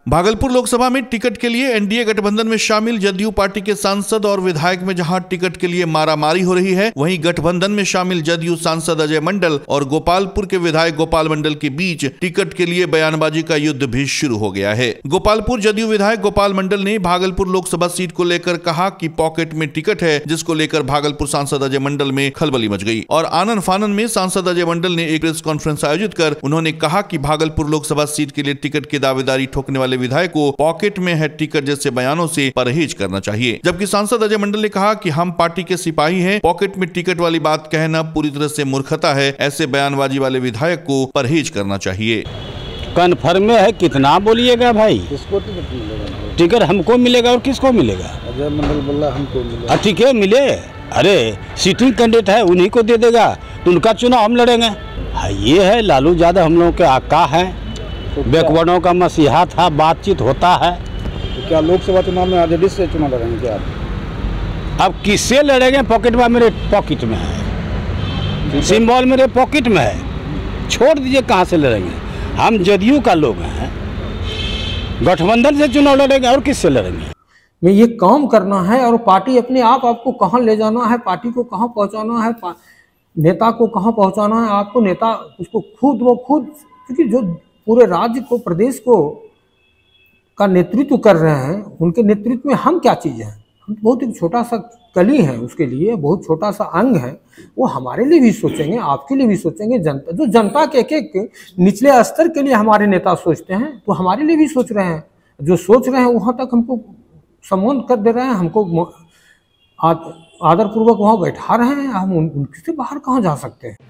भागलपुर लोकसभा में टिकट के लिए एनडीए गठबंधन में शामिल जदयू पार्टी के सांसद और विधायक में जहां टिकट के लिए मारामारी हो रही है, वहीं गठबंधन में शामिल जदयू सांसद अजय मंडल और गोपालपुर के विधायक गोपाल मंडल के बीच टिकट के लिए बयानबाजी का युद्ध भी शुरू हो गया है। गोपालपुर जदयू विधायक गोपाल मंडल ने भागलपुर लोकसभा सीट को लेकर कहा कि पॉकेट में टिकट है, जिसको लेकर भागलपुर सांसद अजय मंडल में खलबली मच गई और आनन फानन में सांसद अजय मंडल ने एक प्रेस कॉन्फ्रेंस आयोजित कर उन्होंने कहा कि भागलपुर लोकसभा सीट के लिए टिकट की दावेदारी ठोकने वाले विधायक को पॉकेट में है टिकट जैसे बयानों से परहेज करना चाहिए। जबकि सांसद अजय मंडल ने कहा कि हम पार्टी के सिपाही हैं, पॉकेट में टिकट वाली बात कहना पूरी तरह से मूर्खता है, ऐसे बयानबाजी वाले विधायक को परहेज करना चाहिए। कन्फर्म है, कितना बोलिएगा भाई, किसको टिकट मिलेगा? टिकट हमको मिलेगा और किसको मिलेगा? अजय मंडल बोला हमको मिलेगा। ठीक है, मिले, अरे सिटिंग कैंडिडेट है, उन्हीं को दे देगा तो उनका चुनाव हम लड़ेंगे। ये है लालू यादव हम लोगों के आका है, बैकवर्डों का मसीहा था, बातचीत होता है। तो क्या लोकसभा चुनाव में आरजेडी से चुनाव लड़ेंगे क्या? अब किससे लड़ेंगे? पॉकेट में, मेरे पॉकेट में है, सिंबल मेरे पॉकेट में है, छोड़ दीजिए कहाँ से लड़ेंगे। हम जदयू का लोग हैं, गठबंधन से चुनाव लड़ेंगे और किससे लड़ेंगे? में ये काम करना है और पार्टी अपने आप आपको कहाँ ले जाना है, पार्टी को कहाँ पहुँचाना है, नेता को कहाँ पहुँचाना है, आपको नेता उसको खुद, क्योंकि जो पूरे राज्य को, प्रदेश को का नेतृत्व कर रहे हैं, उनके नेतृत्व में हम क्या चीज़ हैं? हम बहुत एक छोटा सा कली है, उसके लिए बहुत छोटा सा अंग है। वो हमारे लिए भी सोचेंगे, आपके लिए भी सोचेंगे। जनता, जो जनता के एक निचले स्तर के लिए हमारे नेता सोचते हैं, तो हमारे लिए भी सोच रहे हैं। जो सोच रहे हैं वहाँ तक हमको सम्मान कर दे रहे हैं, हमको आदरपूर्वक वहाँ बैठा रहे हैं। हम उनसे बाहर कहाँ जा सकते हैं?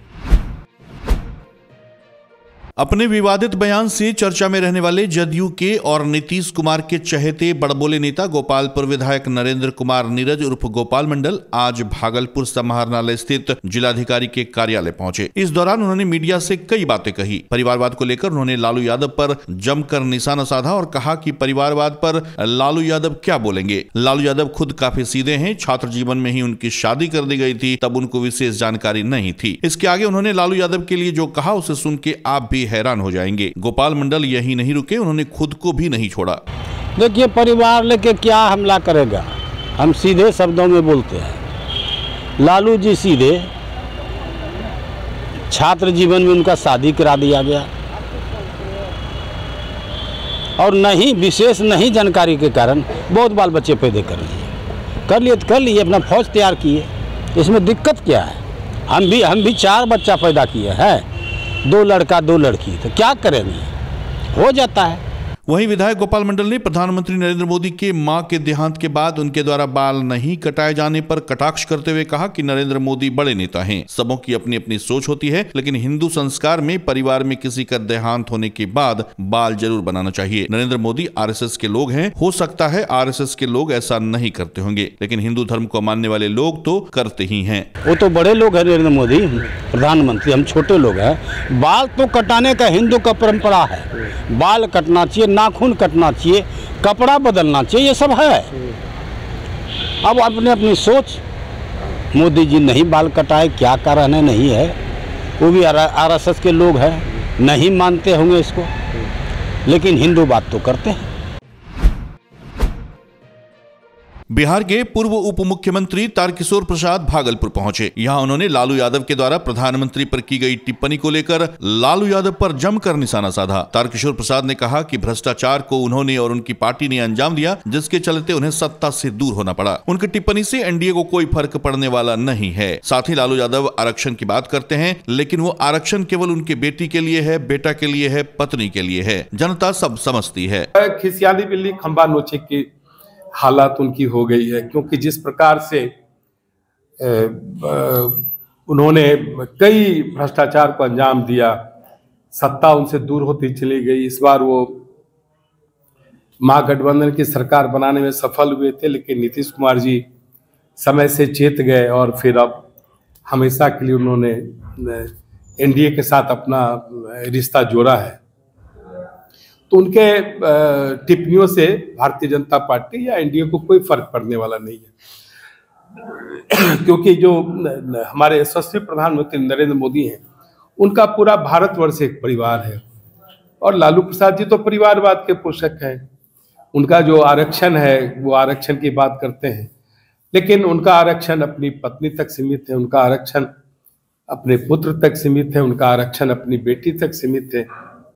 अपने विवादित बयान से चर्चा में रहने वाले जदयू के और नीतीश कुमार के चहेते बड़बोले नेता गोपालपुर विधायक नरेंद्र कुमार नीरज उर्फ गोपाल मंडल आज भागलपुर समाहरणालय स्थित जिलाधिकारी के कार्यालय पहुंचे। इस दौरान उन्होंने मीडिया से कई बातें कही। परिवारवाद को लेकर उन्होंने लालू यादव पर जमकर निशाना साधा और कहा कि परिवारवाद पर लालू यादव क्या बोलेंगे। लालू यादव खुद काफी सीधे हैं, छात्र जीवन में ही उनकी शादी कर दी गई थी, तब उनको विशेष जानकारी नहीं थी। इसके आगे उन्होंने लालू यादव के लिए जो कहा उसे सुन के आप भी हैरान हो जाएंगे। गोपाल मंडल यही नहीं रुके, उन्होंने खुद को भी नहीं छोड़ा। देखिए, परिवार लेके क्या हमला करेगा, हम सीधे शब्दों में बोलते हैं। लालू जी सीधे, छात्र जीवन में उनका शादी करा दिया गया और नहीं विशेष नहीं जानकारी के कारण बहुत बाल बच्चे पैदा कर लिए, अपना फौज तैयार किए, इसमें दिक्कत क्या है? हम भी 4 बच्चा पैदा किए हैं, 2 लड़का 2 लड़की, तो क्या करेंगे, हो जाता है। वहीं विधायक गोपाल मंडल ने प्रधानमंत्री नरेंद्र मोदी के मां के देहांत के बाद उनके द्वारा बाल नहीं कटाए जाने पर कटाक्ष करते हुए कहा कि नरेंद्र मोदी बड़े नेता हैं, सबों की अपनी अपनी सोच होती है, लेकिन हिंदू संस्कार में परिवार में किसी का देहांत होने के बाद बाल जरूर बनाना चाहिए। नरेंद्र मोदी आरएसएस के लोग हैं, हो सकता है आरएसएस के लोग ऐसा नहीं करते होंगे, लेकिन हिंदू धर्म को मानने वाले लोग तो करते ही हैं। वो तो बड़े लोग हैं नरेंद्र मोदी प्रधानमंत्री, हम छोटे लोग हैं। बाल तो कटाने का हिंदू का परंपरा है, बाल कटना चाहिए, नाखून कटना चाहिए, कपड़ा बदलना चाहिए, ये सब है। अब अपने अपनी सोच, मोदी जी नहीं बाल कटाए, क्या कारण है, नहीं है, वो भी आरएसएस के लोग हैं, नहीं मानते होंगे इसको, लेकिन हिंदू बात तो करते हैं। बिहार के पूर्व उप मुख्यमंत्री तारकिशोर प्रसाद भागलपुर पहुंचे। यहां उन्होंने लालू यादव के द्वारा प्रधानमंत्री पर की गई टिप्पणी को लेकर लालू यादव पर जमकर निशाना साधा। तारकिशोर प्रसाद ने कहा कि भ्रष्टाचार को उन्होंने और उनकी पार्टी ने अंजाम दिया, जिसके चलते उन्हें सत्ता से दूर होना पड़ा। उनकी टिप्पणी से एनडीए को कोई फर्क पड़ने वाला नहीं है। साथ ही लालू यादव आरक्षण की बात करते हैं, लेकिन वो आरक्षण केवल उनके बेटी के लिए है, बेटा के लिए है, पत्नी के लिए है, जनता सब समझती है। खिसियाली बिल्ली खंबा नोचे की हालात उनकी हो गई है, क्योंकि जिस प्रकार से उन्होंने कई भ्रष्टाचार को अंजाम दिया, सत्ता उनसे दूर होती चली गई। इस बार वो महागठबंधन की सरकार बनाने में सफल हुए थे, लेकिन नीतीश कुमार जी समय से चेत गए और फिर अब हमेशा के लिए उन्होंने एनडीए के साथ अपना रिश्ता जोड़ा है। तो उनके टिप्पणियों से भारतीय जनता पार्टी या एनडीए को कोई फर्क पड़ने वाला नहीं है, क्योंकि जो हमारे यशस्वी प्रधानमंत्री नरेंद्र मोदी हैं, उनका पूरा भारतवर्ष एक परिवार है। और लालू प्रसाद जी तो परिवारवाद के पोषक हैं। उनका जो आरक्षण है वो आरक्षण की बात करते हैं, लेकिन उनका आरक्षण अपनी पत्नी तक सीमित है, उनका आरक्षण अपने पुत्र तक सीमित है, उनका आरक्षण अपनी बेटी तक सीमित है।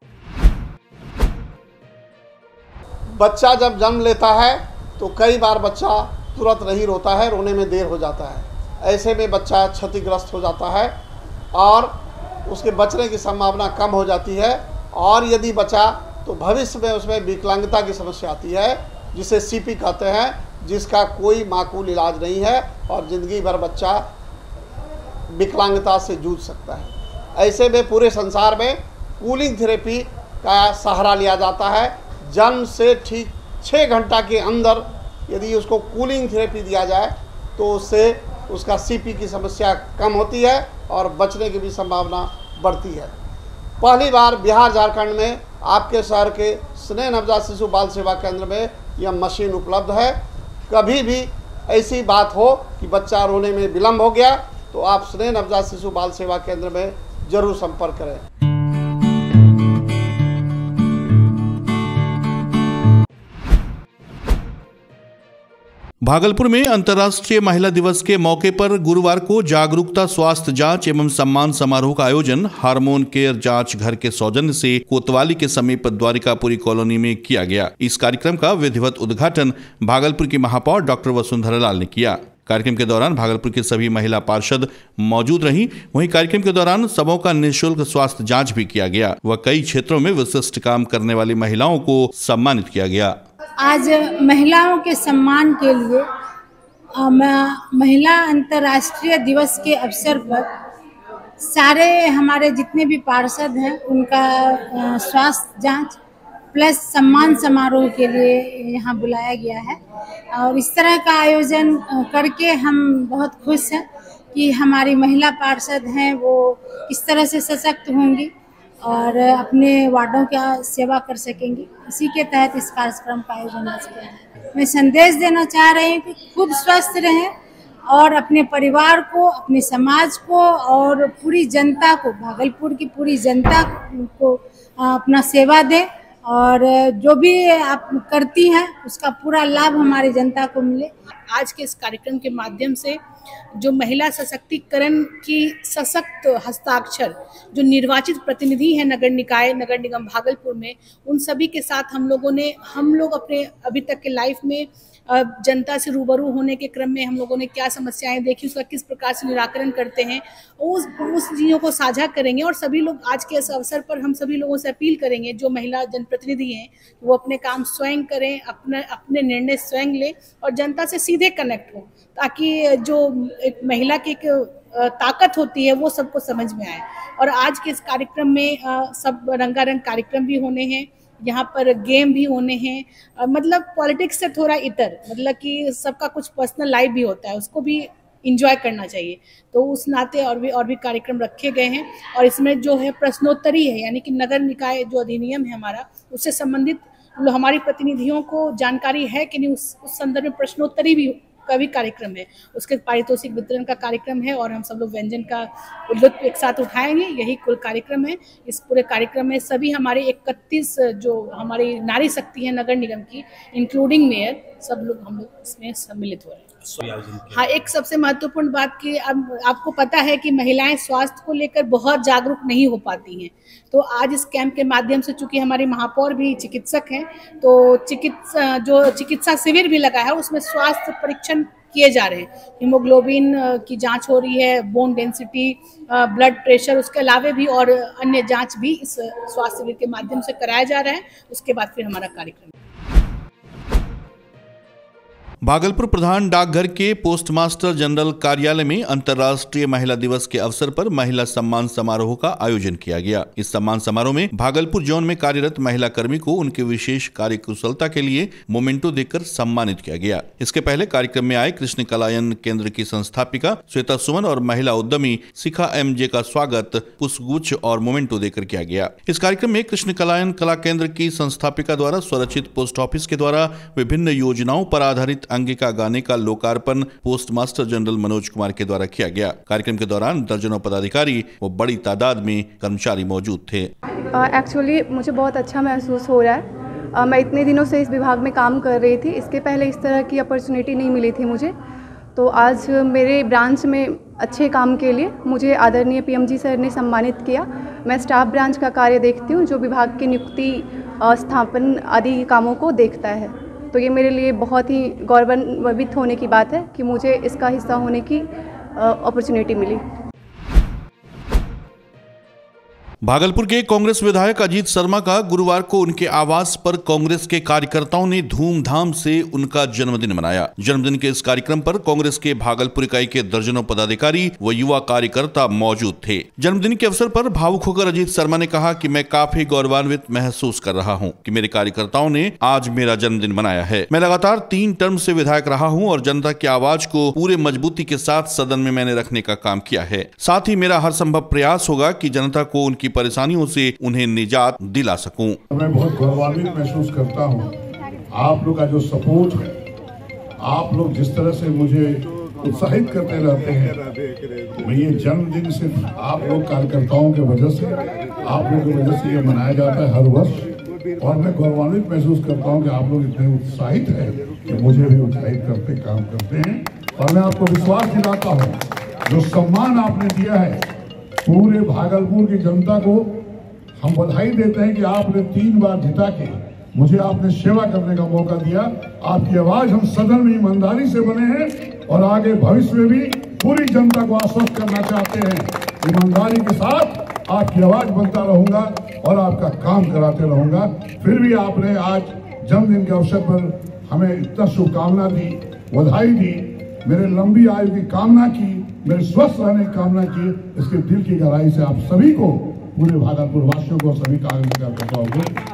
बच्चा जब जन्म लेता है तो कई बार बच्चा तुरंत नहीं रोता है, रोने में देर हो जाता है। ऐसे में बच्चा क्षतिग्रस्त हो जाता है और उसके बचने की संभावना कम हो जाती है, और यदि बचा तो भविष्य में उसमें विकलांगता की समस्या आती है, जिसे सीपी कहते हैं, जिसका कोई माकूल इलाज नहीं है और ज़िंदगी भर बच्चा विकलांगता से जूझ सकता है। ऐसे में पूरे संसार में कूलिंग थेरेपी का सहारा लिया जाता है। जन्म से ठीक 6 घंटा के अंदर यदि उसको कूलिंग थेरेपी दिया जाए तो उससे उसका सीपी की समस्या कम होती है और बचने की भी संभावना बढ़ती है। पहली बार बिहार झारखंड में आपके शहर के स्नेह नवजात शिशु बाल सेवा केंद्र में यह मशीन उपलब्ध है। कभी भी ऐसी बात हो कि बच्चा रोने में विलम्ब हो गया तो आप स्नेह नवजात शिशु बाल सेवा केंद्र में जरूर संपर्क करें। भागलपुर में अंतर्राष्ट्रीय महिला दिवस के मौके पर गुरुवार को जागरूकता स्वास्थ्य जांच एवं सम्मान समारोह का आयोजन हार्मोन केयर जांच घर के सौजन्य से कोतवाली के समीप द्वारिकापुरी कॉलोनी में किया गया। इस कार्यक्रम का विधिवत उद्घाटन भागलपुर की महापौर डॉक्टर वसुंधरा लाल ने किया। कार्यक्रम के दौरान भागलपुर की सभी महिला पार्षद मौजूद रहीं। वहीं कार्यक्रम के दौरान सबों का निःशुल्क स्वास्थ्य जांच भी किया गया व कई क्षेत्रों में विशिष्ट काम करने वाली महिलाओं को सम्मानित किया गया। आज महिलाओं के सम्मान के लिए महिला अंतर्राष्ट्रीय दिवस के अवसर पर सारे हमारे जितने भी पार्षद हैं उनका स्वास्थ्य जांच प्लस सम्मान समारोह के लिए यहाँ बुलाया गया है। और इस तरह का आयोजन करके हम बहुत खुश हैं कि हमारी महिला पार्षद हैं वो किस तरह से सशक्त होंगी और अपने वार्डों का सेवा कर सकेंगी। इसी के तहत इस कार्यक्रम का आयोजन किया है। मैं संदेश देना चाह रही हूँ कि खुद स्वस्थ रहें और अपने परिवार को, अपने समाज को और पूरी जनता को, भागलपुर की पूरी जनता को अपना सेवा दें और जो भी आप करती हैं उसका पूरा लाभ हमारी जनता को मिले। आज के इस कार्यक्रम के माध्यम से जो महिला सशक्तिकरण की सशक्त हस्ताक्षर जो निर्वाचित प्रतिनिधि हैं नगर निकाय नगर निगम भागलपुर में, उन सभी के साथ हम लोग अपने अभी तक के लाइफ में जनता से रूबरू होने के क्रम में हम लोगों ने क्या समस्याएं देखी, उसका किस प्रकार से निराकरण करते हैं, उस चीज़ों को साझा करेंगे। और सभी लोग आज के इस अवसर पर हम सभी लोगों से अपील करेंगे जो महिला जनप्रतिनिधि हैं वो अपने काम स्वयं करें, अपने निर्णय स्वयं लें और जनता से सीधे कनेक्ट हो, ताकि जो एक महिला की एक ताकत होती है वो सबको समझ में आए। और आज के इस कार्यक्रम में सब रंगारंग कार्यक्रम भी होने हैं, यहाँ पर गेम भी होने हैं, मतलब पॉलिटिक्स से थोड़ा इतर, मतलब कि सबका कुछ पर्सनल लाइफ भी होता है, उसको भी इंजॉय करना चाहिए। तो उस नाते और भी कार्यक्रम रखे गए हैं। और इसमें जो है प्रश्नोत्तरी है, यानी कि नगर निकाय जो अधिनियम है हमारा, उससे संबंधित हमारी प्रतिनिधियों को जानकारी है कि नहीं, उस संदर्भ में प्रश्नोत्तरी का भी कार्यक्रम है। उसके पारितोषिक वितरण का कार्यक्रम है और हम सब लोग व्यंजन का लुत्फ एक साथ उठाएंगे। यही कुल कार्यक्रम है। इस पूरे कार्यक्रम में सभी हमारे 31 जो हमारी नारी शक्ति है नगर निगम की, इंक्लूडिंग मेयर, सब लोग हम लोग इसमें सम्मिलित हो रहे हैं। हाँ, एक सबसे महत्वपूर्ण बात कि अब आपको पता है कि महिलाएं स्वास्थ्य को लेकर बहुत जागरूक नहीं हो पाती हैं। तो आज इस कैंप के माध्यम से, चूंकि हमारी महापौर भी चिकित्सक हैं, तो चिकित्सा शिविर भी लगा है, उसमें स्वास्थ्य परीक्षण किए जा रहे हैं। हीमोग्लोबिन की जांच हो रही है, बोन डेंसिटी, ब्लड प्रेशर, उसके अलावा भी और अन्य जांच भी इस स्वास्थ्य शिविर के माध्यम से कराया जा रहा है। उसके बाद फिर हमारा कार्यक्रम। भागलपुर प्रधान डाकघर के पोस्टमास्टर जनरल कार्यालय में अंतर्राष्ट्रीय महिला दिवस के अवसर पर महिला सम्मान समारोह का आयोजन किया गया। इस सम्मान समारोह में भागलपुर जोन में कार्यरत महिला कर्मी को उनकी विशेष कार्य कुशलता के लिए मोमेंटो देकर सम्मानित किया गया। इसके पहले कार्यक्रम में आए कृष्ण कलायन केंद्र की संस्थापिका श्वेता सुमन और महिला उद्यमी शिखा MJ का स्वागत पुष्पगुच्छ और मोमेंटो देकर किया गया। इस कार्यक्रम में कृष्ण कलायन कला केंद्र की संस्थापिका द्वारा स्वरचित पोस्ट ऑफिस के द्वारा विभिन्न योजनाओं पर आधारित अंगिका गाने का लोकार्पण post master general Manoj Kumar के द्वारा किया गया। कार्यक्रम के दौरान दर्जनों पदाधिकारी व बड़ी तादाद में कर्मचारी मौजूद थे। एक्चुअली मुझे बहुत अच्छा महसूस हो रहा है। मैं इतने दिनों से इस विभाग में काम कर रही थी, इसके पहले इस तरह की अपॉर्चुनिटी नहीं मिली थी मुझे। तो आज मेरे ब्रांच में अच्छे काम के लिए मुझे आदरणीय पीएमजी सर ने सम्मानित किया। मैं स्टाफ ब्रांच का कार्य देखती हूँ, जो विभाग की नियुक्ति, स्थापन आदि कामों को देखता है। तो ये मेरे लिए बहुत ही गौरवान्वित होने की बात है कि मुझे इसका हिस्सा होने की अपॉर्चुनिटी मिली। भागलपुर के कांग्रेस विधायक अजीत शर्मा का गुरुवार को उनके आवास पर कांग्रेस के कार्यकर्ताओं ने धूमधाम से उनका जन्मदिन मनाया। जन्मदिन के इस कार्यक्रम पर कांग्रेस के भागलपुर इकाई के दर्जनों पदाधिकारी व युवा कार्यकर्ता मौजूद थे। जन्मदिन के अवसर पर भावुक होकर अजीत शर्मा ने कहा कि मैं काफी गौरवान्वित महसूस कर रहा हूं कि मेरे कार्यकर्ताओं ने आज मेरा जन्मदिन मनाया है। मैं लगातार 3 टर्म से विधायक रहा हूं और जनता की आवाज को पूरे मजबूती के साथ सदन में मैंने रखने का काम किया है। साथ ही मेरा हर संभव प्रयास होगा कि जनता को उनकी परेशानियों से उन्हें निजात दिला सकूं। मैं बहुत गौरवान्वित महसूस करता हूं। आप लोग का जो सपोर्ट है, आप लोग जिस तरह से मुझे उत्साहित करते रहते हैं, मैं ये जन्मदिन सिर्फ आप लोग कार्यकर्ताओं के वजह से, आप लोगों की वजह से ये मनाया जाता है हर वर्ष। और मैं गौरवान्वित महसूस करता हूं कि आप लोग इतने उत्साहित हैं कि मुझे भी उत्साहित करते काम करते हैं। और मैं आपको विश्वास दिलाता हूँ, जो सम्मान आपने दिया है पूरे भागलपुर की जनता को, हम बधाई देते हैं कि आपने 3 बार जिता के मुझे आपने सेवा करने का मौका दिया। आपकी आवाज हम सदन में ईमानदारी से बने हैं और आगे भविष्य में भी पूरी जनता को आश्वस्त करना चाहते हैं। ईमानदारी के साथ आपकी आवाज बनता रहूंगा और आपका काम कराते रहूंगा। फिर भी आपने आज जन्मदिन के अवसर पर हमें इतना शुभकामना दी, बधाई दी, मेरे लंबी आयु की कामना की, मेरे स्वस्थ रहने की कामना की। इसके दिल की गहराई से आप सभी को, पूरे भागलपुर वासियों को, सभी कार्यकर्ताओं को।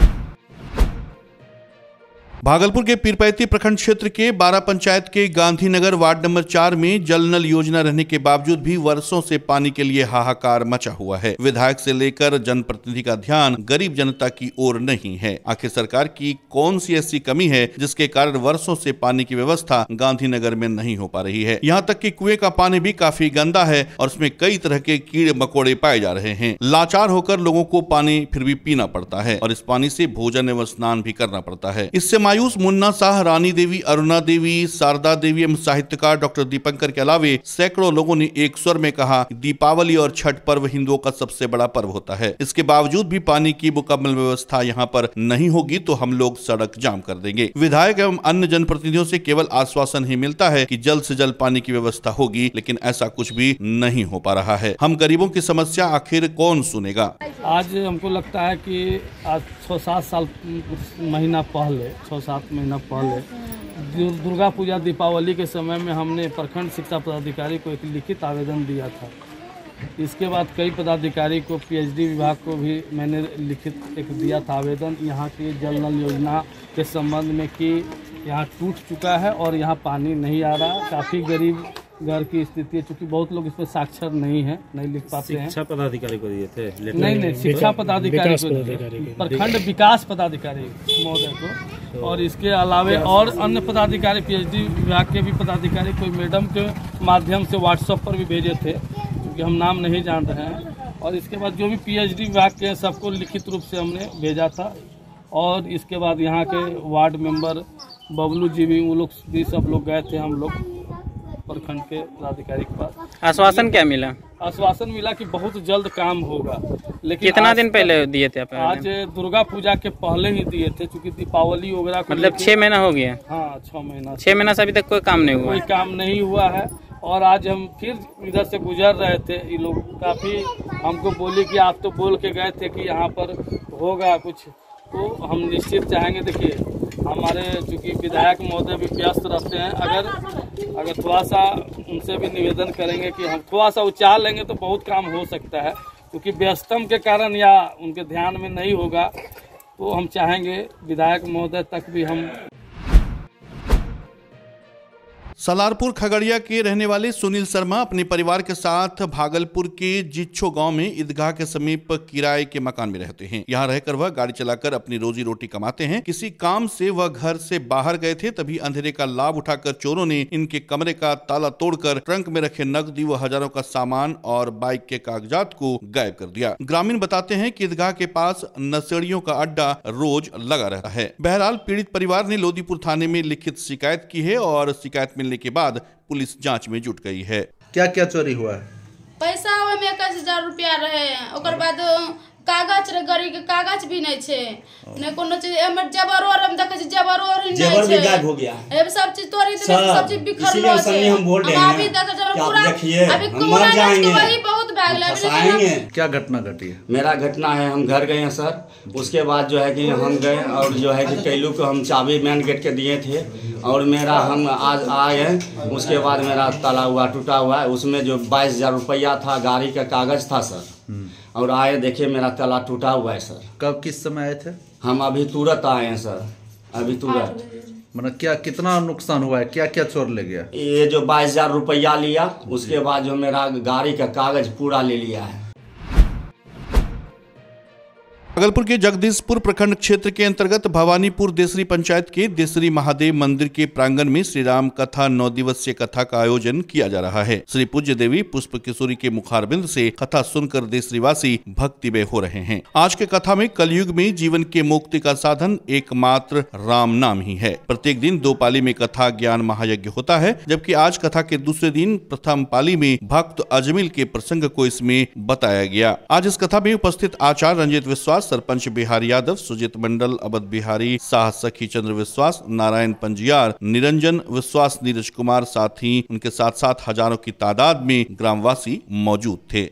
भागलपुर के पीरपैती प्रखंड क्षेत्र के 12 पंचायत के गांधीनगर वार्ड नंबर 4 में जल नल योजना रहने के बावजूद भी वर्षों से पानी के लिए हाहाकार मचा हुआ है। विधायक से लेकर जनप्रतिनिधि का ध्यान गरीब जनता की ओर नहीं है। आखिर सरकार की कौन सी ऐसी कमी है जिसके कारण वर्षों से पानी की व्यवस्था गांधीनगर में नहीं हो पा रही है। यहाँ तक कि कुएं का पानी भी काफी गंदा है और उसमें कई तरह के कीड़े मकोड़े पाए जा रहे हैं। लाचार होकर लोगों को पानी फिर भी पीना पड़ता है और इस पानी से भोजन एवं स्नान भी करना पड़ता है। इससे मायूस मुन्ना शाह, रानी देवी, अरुणा देवी, शारदा देवी एवं साहित्यकार डॉक्टर दीपंकर के अलावे सैकड़ों लोगों ने एक स्वर में कहा, दीपावली और छठ पर्व हिंदुओं का सबसे बड़ा पर्व होता है। इसके बावजूद भी पानी की मुकम्मल व्यवस्था यहाँ पर नहीं होगी तो हम लोग सड़क जाम कर देंगे। विधायक एवं अन्य जनप्रतिनिधियों से केवल आश्वासन ही मिलता है कि जल्द से जल्द पानी की व्यवस्था होगी, लेकिन ऐसा कुछ भी नहीं हो पा रहा है। हम गरीबों की समस्या आखिर कौन सुनेगा? आज हमको लगता है कि आज 6-7 महीना पहले दुर्गा पूजा दीपावली के समय में हमने प्रखंड शिक्षा पदाधिकारी को एक लिखित आवेदन दिया था। इसके बाद कई पदाधिकारी को, पीएचडी विभाग को भी मैंने लिखित एक दिया था आवेदन यहाँ की जल नल योजना के संबंध में कि यहाँ टूट चुका है और यहाँ पानी नहीं आ रहा। काफ़ी गरीब घर की स्थिति है, चूँकि बहुत लोग इसमें साक्षर नहीं है, नहीं लिख पाते हैं। शिक्षा पदाधिकारी को दिए थे? नहीं, शिक्षा पदाधिकारी को, प्रखंड विकास पदाधिकारी महोदय को, और इसके अलावे और अन्य पदाधिकारी, पीएचडी विभाग के भी पदाधिकारी कोई मैडम के माध्यम से व्हाट्सएप पर भी भेजे थे, क्योंकि हम नाम नहीं जान रहे हैं। और इसके बाद जो भी पीएचडी विभाग के सबको लिखित रूप से हमने भेजा था। और इसके बाद यहाँ के वार्ड मेंबर बबलू जी भी, वो लोग भी, सब लोग गए थे हम लोग प्रखंड के पदाधिकारी के पास। आश्वासन क्या मिला? आश्वासन मिला कि बहुत जल्द काम होगा। लेकिन कितना दिन पहले दिए थे आप? आज दुर्गा पूजा के पहले ही दिए थे, क्योंकि दीपावली वगैरह, मतलब 6 महीना हो गया? हाँ, 6 महीना। 6 महीना से अभी तक कोई काम नहीं हुआ? कोई काम नहीं हुआ है। और आज हम फिर इधर से गुजर रहे थे, ये लोग काफ़ी हमको बोले कि आप तो बोल के गए थे कि यहाँ पर होगा कुछ, तो हम निश्चित चाहेंगे। देखिए, हमारे चूँकि विधायक महोदय भी व्यस्त रहते हैं, अगर थोड़ा सा उनसे भी निवेदन करेंगे कि हम थोड़ा सा उचार लेंगे तो बहुत काम हो सकता है, क्योंकि व्यस्तम के कारण या उनके ध्यान में नहीं होगा, तो हम चाहेंगे विधायक महोदय तक भी हम सलारपुर खगड़िया के रहने वाले सुनील शर्मा अपने परिवार के साथ भागलपुर के जिच्छो गांव में ईदगाह के समीप किराए के मकान में रहते हैं। यहां रहकर वह गाड़ी चलाकर अपनी रोजी रोटी कमाते हैं। किसी काम से वह घर से बाहर गए थे, तभी अंधेरे का लाभ उठाकर चोरों ने इनके कमरे का ताला तोड़कर ट्रंक में रखे नकदी व हजारों का सामान और बाइक के कागजात को गायब कर दिया। ग्रामीण बताते हैं कि ईदगाह के पास नशेड़ियों का अड्डा रोज लगा रहता है। बहरहाल पीड़ित परिवार ने लोदीपुर थाने में लिखित शिकायत की है और शिकायत मिलने के बाद पुलिस जांच में जुट गई है। क्या क्या चोरी हुआ है? पैसा में 21,000 रुपया रहे, ओकर बाद कागज रे, गाड़ी के कागज भी नहीं छे, ने कोनो चीज हमर जबरो हम देखे छी, जबरो नहीं छे, जबर भी गायब हो गया। ए सब चीज तोड़ी देने, सब चीज बिखरलो छे। हम बोल रहे हैं अभी देखे जब पूरा अभी मर जाएंगे, वही बहुत भागले। क्या घटना घटी है? मेरा घटना है, हम घर गए हैं सर। उसके बाद जो है कि हम गए और जो है कि कैलू को हम चाबी मेन गेट के दिए थे और मेरा हम आज आए हैं। उसके बाद मेरा ताला हुआ टूटा हुआ है, उसमें जो 22,000 रुपया था, गाड़ी का कागज था सर। और आए देखिए मेरा ताला टूटा हुआ है सर। कब किस समय आए थे? हम अभी तुरंत आए हैं सर, अभी तुरंत। मतलब क्या कितना नुकसान हुआ है? क्या क्या चोर ले गया? ये जो 22,000 रुपया लिया, उसके बाद जो मेरा गाड़ी का कागज पूरा ले लिया है। भागलपुर के जगदीशपुर प्रखंड क्षेत्र के अंतर्गत भवानीपुर देसरी पंचायत के देसरी महादेव मंदिर के प्रांगण में श्री राम कथा 9 दिवसीय कथा का आयोजन किया जा रहा है। श्री पूज्य देवी पुष्प किशोरी के मुखारबिंद से कथा सुनकर देसरीवासी भक्तिमय हो रहे हैं। आज के कथा में कलयुग में जीवन के मुक्ति का साधन एकमात्र राम नाम ही है। प्रत्येक दिन 2 पाली में कथा ज्ञान महायज्ञ होता है, जबकि आज कथा के दूसरे दिन प्रथम पाली में भक्त अजमिल के प्रसंग को इसमें बताया गया। आज इस कथा में उपस्थित आचार्य रंजित विश्वास, सरपंच बिहारी यादव, सुजीत मंडल, अवध बिहारी, शाह सखी चंद्र विश्वास, नारायण पंजियार, निरंजन विश्वास, नीरज कुमार, साथ ही उनके साथ हजारों की तादाद में ग्रामवासी मौजूद थे।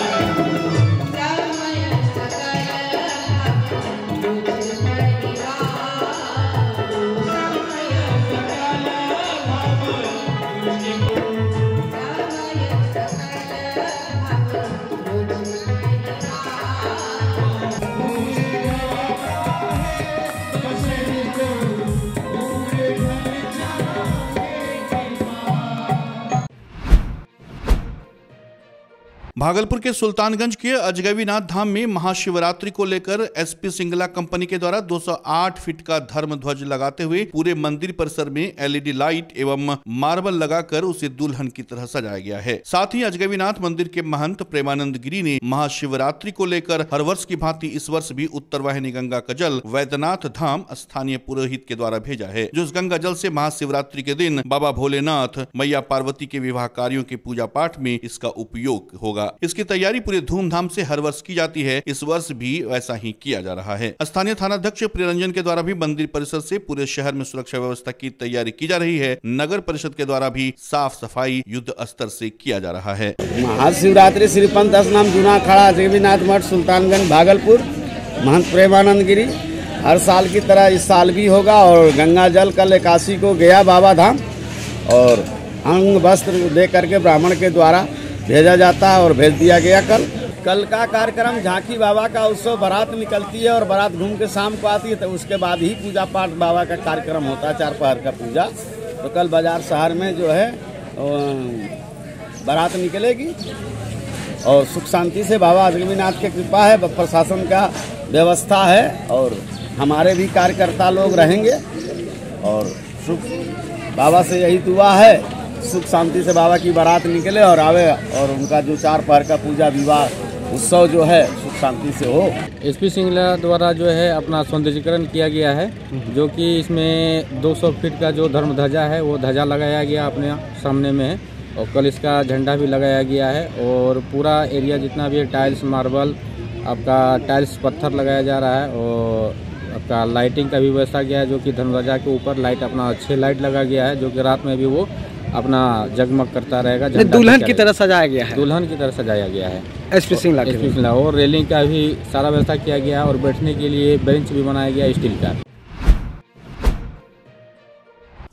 भागलपुर के सुल्तानगंज के अजगैबीनाथ धाम में महाशिवरात्रि को लेकर एसपी सिंगला कंपनी के द्वारा 208 फीट का धर्म ध्वज लगाते हुए पूरे मंदिर परिसर में एलईडी लाइट एवं मार्बल लगाकर उसे दुल्हन की तरह सजाया गया है। साथ ही अजगैबीनाथ मंदिर के महंत प्रेमानंद गिरी ने महाशिवरात्रि को लेकर हर वर्ष की भांति इस वर्ष भी उत्तर वाहिनी गंगा का जल वैद्यनाथ धाम स्थानीय पुरोहित के द्वारा भेजा है, जो इस गंगा जल से महाशिवरात्रि के दिन बाबा भोलेनाथ, मैया पार्वती के विवाह कार्यों के पूजा पाठ में इसका उपयोग होगा। इसकी तैयारी पूरे धूमधाम से हर वर्ष की जाती है, इस वर्ष भी वैसा ही किया जा रहा है। स्थानीय थानाध्यक्ष प्रियरंजन के द्वारा भी मंदिर परिसर से पूरे शहर में सुरक्षा व्यवस्था की तैयारी की जा रही है। नगर परिषद के द्वारा भी साफ सफाई युद्ध स्तर से किया जा रहा है। महाशिवरात्रि श्री पंथ स्नाम जूना अखाड़ा अजगैबीनाथ मठ सुल्तानगंज भागलपुर, महंत प्रेमानंद गिरी। हर साल की तरह इस साल भी होगा और गंगा जल कल 81 को गया बाबा धाम और अंग वस्त्र दे करके ब्राह्मण के द्वारा भेजा जाता है और भेज दिया गया। कल का कार्यक्रम झांकी बाबा का उत्सव, बारात निकलती है और बारात घूम के शाम को आती है, तो उसके बाद ही पूजा पाठ बाबा का कार्यक्रम होता है, 4 पहर का पूजा। तो कल बाजार शहर में जो है बारात निकलेगी और सुख शांति से बाबा अजगैबीनाथ की कृपा है, प्रशासन का व्यवस्था है और हमारे भी कार्यकर्ता लोग रहेंगे और सुख बाबा से यही दुआ है, सुख शांति से बाबा की बारात निकले और आवे और उनका जो 4 पहर का पूजा विवाह उत्सव जो है सुख शांति से हो। एसपी सिंगला द्वारा जो है अपना सौंदर्यीकरण किया गया है, जो कि इसमें 200 फीट का जो धर्म ध्वजा है वो ध्वजा लगाया गया अपने सामने में है और कल इसका झंडा भी लगाया गया है और पूरा एरिया जितना भी है टाइल्स मार्बल आपका टाइल्स पत्थर लगाया जा रहा है और आपका लाइटिंग का भी व्यवस्था किया है, जो कि धर्म ध्वजा के ऊपर लाइट अपना अच्छे लाइट लगा गया है, जो कि रात में भी वो अपना जगमग करता रहेगा। दुल्हन की तरह सजाया गया है, दुल्हन की तरह सजाया गया है एसपी सिंगला और रेलिंग का भी सारा व्यवस्था किया गया है और बैठने के लिए बेंच भी बनाया गया स्टील का।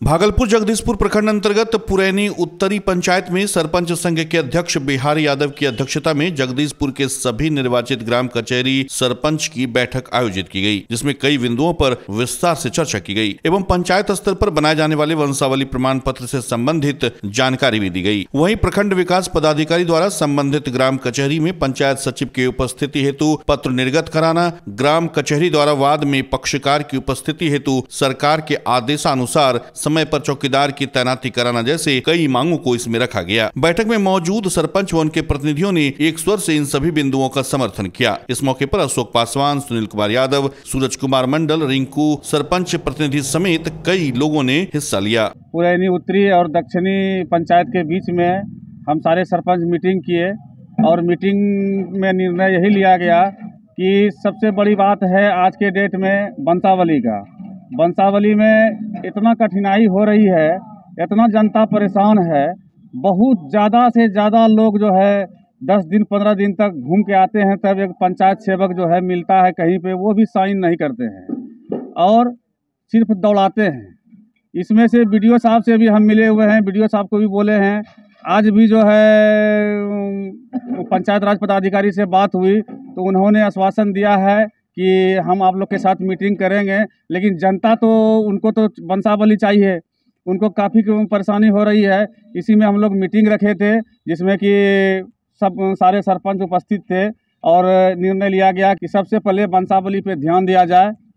भागलपुर जगदीशपुर प्रखंड अंतर्गत पुरैनी उत्तरी पंचायत में सरपंच संघ के अध्यक्ष बिहारी यादव की अध्यक्षता में जगदीशपुर के सभी निर्वाचित ग्राम कचहरी सरपंच की बैठक आयोजित की गई, जिसमें कई बिंदुओं पर विस्तार से चर्चा की गई एवं पंचायत स्तर पर बनाए जाने वाले वंशावली प्रमाण पत्र से संबंधित जानकारी भी दी गई। वहीं प्रखंड विकास पदाधिकारी द्वारा संबंधित ग्राम कचहरी में पंचायत सचिव की उपस्थिति हेतु पत्र निर्गत कराना, ग्राम कचहरी द्वारा वाद में पक्षकार की उपस्थिति हेतु सरकार के आदेशानुसार समय पर चौकीदार की तैनाती कराना जैसे कई मांगों को इसमें रखा गया। बैठक में मौजूद सरपंच व उनके प्रतिनिधियों ने एक स्वर से इन सभी बिंदुओं का समर्थन किया। इस मौके पर अशोक पासवान, सुनील कुमार यादव, सूरज कुमार मंडल, रिंकू, सरपंच प्रतिनिधि समेत कई लोगों ने हिस्सा लिया। पुरैनी उत्तरी और दक्षिणी पंचायत के बीच में हम सारे सरपंच मीटिंग किए और मीटिंग में निर्णय यही लिया गया कि सबसे बड़ी बात है आज के डेट में वंशावली का। वंशावली में इतना कठिनाई हो रही है, इतना जनता परेशान है, बहुत ज़्यादा से ज़्यादा लोग जो है 10 दिन 15 दिन तक घूम के आते हैं, तब एक पंचायत सेवक जो है मिलता है कहीं पे, वो भी साइन नहीं करते हैं और सिर्फ दौड़ाते हैं। इसमें से बीडीओ साहब से भी हम मिले हुए हैं, बीडीओ साहब को भी बोले हैं। आज भी जो है पंचायत राज पदाधिकारी से बात हुई तो उन्होंने आश्वासन दिया है कि हम आप लोग के साथ मीटिंग करेंगे, लेकिन जनता तो उनको तो वंशावली चाहिए, उनको काफ़ी परेशानी हो रही है। इसी में हम लोग मीटिंग रखे थे जिसमें कि सब सारे सरपंच उपस्थित थे और निर्णय लिया गया कि सबसे पहले वंशावली पे ध्यान दिया जाए।